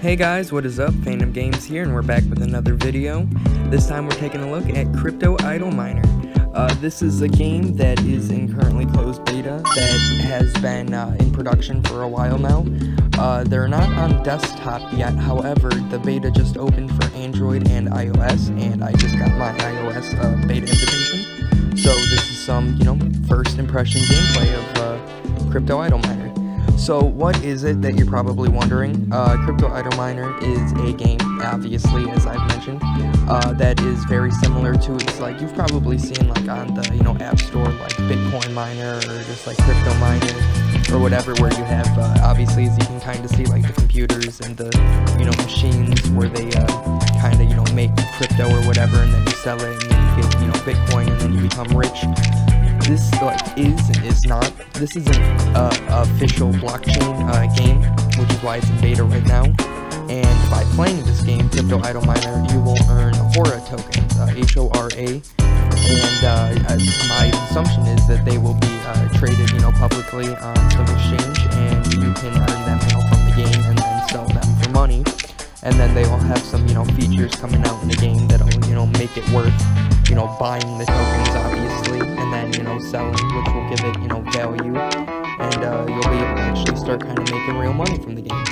Hey guys, what is up? Phantom Games here, and we're back with another video. This time we're taking a look at Crypto Idle Miner. This is a game that is in currently closed beta that has been in production for a while now. They're not on desktop yet, however, the beta just opened for Android and iOS, and I just got my iOS beta invitation. So this is some, first impression gameplay of Crypto Idle Miner. So what is it that you're probably wondering? Crypto Idle Miner is a game, obviously, as I've mentioned, that is very similar to, it's like you've probably seen like on the, App Store, like Bitcoin Miner or just like Crypto Miner or whatever, where you have, obviously, as you can kind of see, like the computers and the, machines where they kind of, make crypto or whatever, and then you sell it and then you get, Bitcoin, and then you become rich. This is not. This is an official blockchain game, which is why it's in beta right now. And by playing this game, Crypto Idle Miner, you will earn HORA tokens, HORA. And my assumption is that they will be traded, publicly on some exchange, and you can earn them, from the game and then sell them for money. And then they will have some, features coming out in the game that'll, make it worth, buying the tokens, obviously, and then, selling, which will give it, value, and you'll be able to actually start kind of making real money from the game.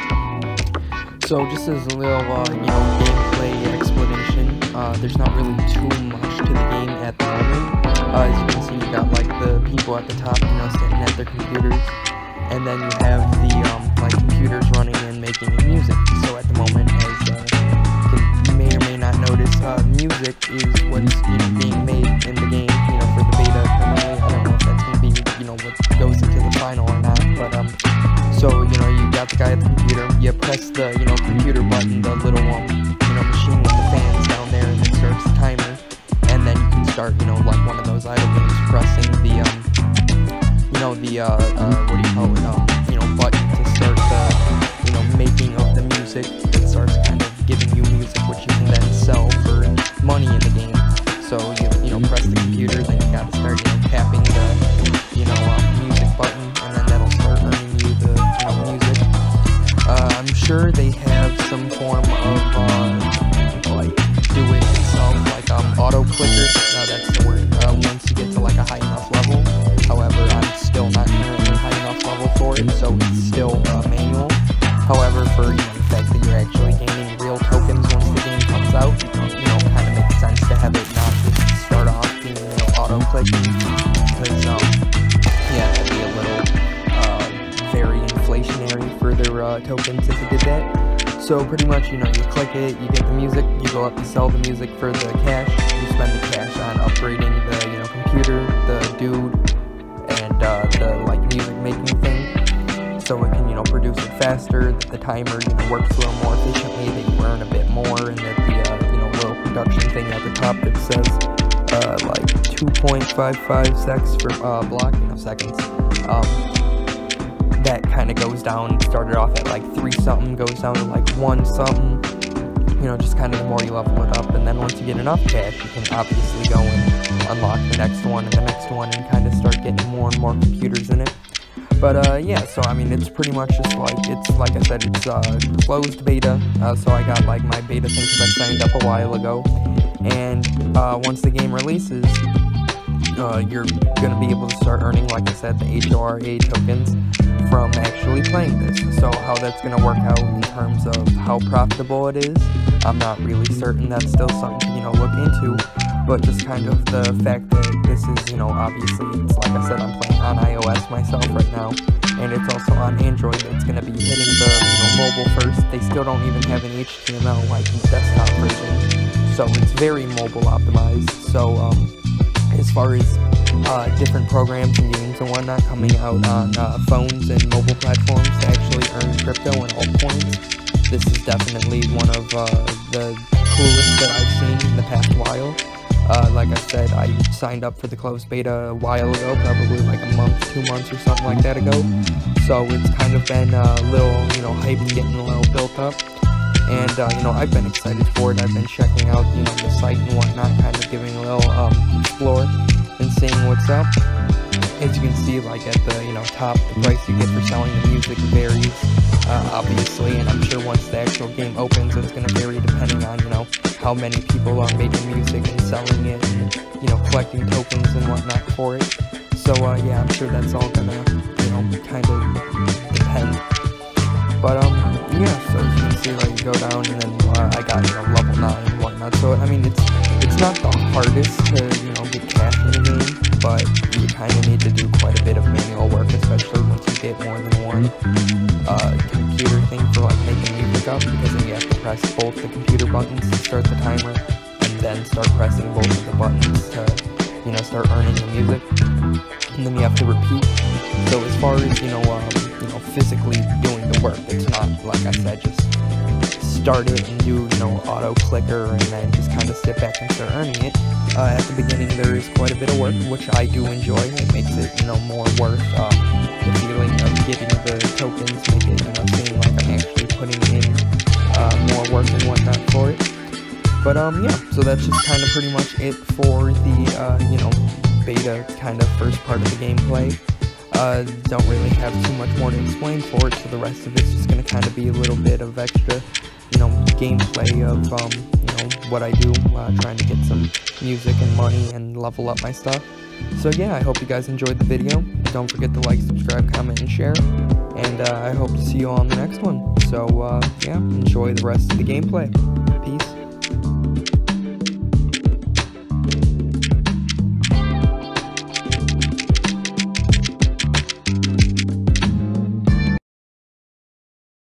So just as a little, gameplay explanation, there's not really too much to the game at the moment. As you can see, you got, like, the people at the top, sitting at their computers, and then you have the, computers running and making music. So at the moment, as you may or may not notice, music is what's, being made in the game, for the beta currently. I don't know if that's going to be, what goes into the final or not, but, so, you got the guy at the computer, you press the, computer button, the little, machine with the fans down there, and it starts the timer, and then you can start, like one of those idle games, pressing the, what do you call it, button to start the, making of the music that starts kind of giving you music, which you can then sell for money in the game. So, press the computer, then you gotta start, tapping the, music button, and then that'll start earning you the, music. I'm sure they have some form of, do-it-yourself, like, auto-clicker, that's the word, once you get to, like, a high enough level. However, I'm still not currently high enough level for it, so it's still, manual. However, for, the fact that you're actually gaining real tokens once the game comes out, kind of makes sense to have it not just start off being, auto-clicking, because, that'd be a little, very inflationary for their, tokens if it did that. So pretty much, you click it, you get the music, you go up to sell the music for the cash, you spend the cash on upgrading the, computer, the dude, and, the, like, music making thing, so it can, produce it faster, that the timer, works a little more efficiently, that you earn a bit more, and that the, little production thing at the top that says, like 2.55 secs for, block, seconds, that kind of goes down. Started off at like 3 something, goes down to like 1 something, just kind of the more you level it up, and then once you get enough cash, you can obviously go and unlock the next one and the next one, and kind of start getting more and more computers in it. But, yeah, so, I mean, it's pretty much just like, it's, like I said, it's, closed beta, so I got, like, my beta thing because I signed up a while ago, and, once the game releases, you're gonna be able to start earning, like I said, the HORA tokens from actually playing this. So how that's gonna work out in terms of how profitable it is, I'm not really certain. That's still something to, look into, but just kind of the fact that this is, obviously, it's like I said, I'm playing on iOS myself right now, and it's also on Android. It's going to be hitting the, mobile first. They still don't even have an HTML like the desktop version, so it's very mobile optimized. So, as far as different programs and games and whatnot coming out on phones and mobile platforms to actually earn crypto and altcoins, this is definitely one of the coolest that I've seen in the past while. Like I said, I signed up for the closed beta a while ago, probably like a month, 2 months or something like that ago. So it's kind of been a little, hype and getting a little built up. And, I've been excited for it. I've been checking out, the site and whatnot, kind of giving a little, explore and seeing what's up. As you can see, like, at the, top, the price you get for selling the music varies, obviously, and I'm sure once the actual game opens, it's going to vary depending on, how many people are making music and selling it, and, collecting tokens and whatnot for it. So, yeah, I'm sure that's all gonna, kind of depend. But, yeah, so as you can see, like, you go down, and then, I got, level 9 and whatnot. So, I mean, it's not the hardest to, get cash in the game, but you kind of need to do quite a bit of manual work, especially once you get more than one, computer thing for, like, making music up, because then you have to press both the computer buttons to start the timer, and then start pressing both of the buttons to, start earning the music, and then you have to repeat. So as far as, physically doing the work, it's not, like I said, just start it and do, auto clicker and then just kind of sit back and start earning it. At the beginning there is quite a bit of work, which I do enjoy. It makes it, more worth the feeling of getting the tokens, make it, seem like I'm actually putting in more work and whatnot for it. But yeah, so that's just kind of pretty much it for the, beta kind of first part of the gameplay. Don't really have too much more to explain for it, so the rest of it's just going to kind of be a little bit of extra, gameplay of, what I do, trying to get some music and money and level up my stuff. So yeah, I hope you guys enjoyed the video. Don't forget to like, subscribe, comment, and share, and I hope to see you all on the next one. So yeah, enjoy the rest of the gameplay.